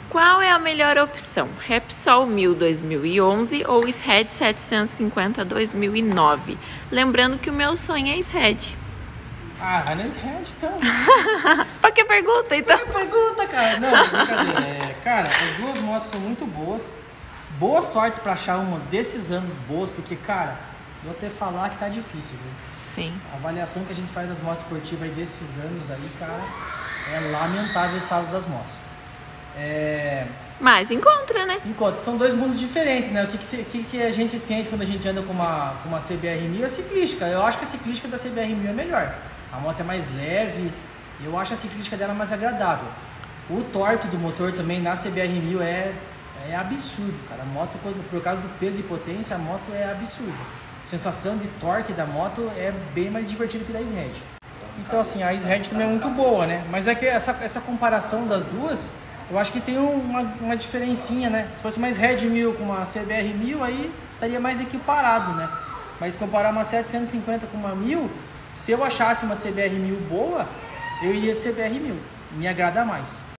Qual é a melhor opção? Repsol 1000 2011 ou SRED 750 2009? Lembrando que o meu sonho é SRED. Ah, vai na SRED então. Pra que pergunta, então? Que pergunta, cara. Não, brincadeira. Cara, as duas motos são muito boas. Boa sorte pra achar uma desses anos boas, porque, cara, vou até falar que tá difícil, viu? Sim. A avaliação que a gente faz das motos esportivas aí desses anos aí, cara, é lamentável o estado das motos. Mas encontra, né? Enquanto são dois mundos diferentes, né? O que a gente sente quando a gente anda com uma CBR 1000 é ciclística. Eu acho que a ciclística da CBR 1000 é melhor. A moto é mais leve, eu acho a ciclística dela mais agradável. O torque do motor também na CBR 1000 é absurdo, cara. A moto, por causa do peso e potência, a moto é absurda. A sensação de torque da moto é bem mais divertida que da SRED. Então, assim, a SRED também é muito boa, né? Mas é que essa comparação das duas, eu acho que tem uma diferencinha, né? Se fosse uma SRED 1000 com uma CBR 1000, aí estaria mais equiparado, né? Mas comparar uma 750 com uma 1000, se eu achasse uma CBR 1000 boa, eu iria de CBR 1000. Me agrada mais.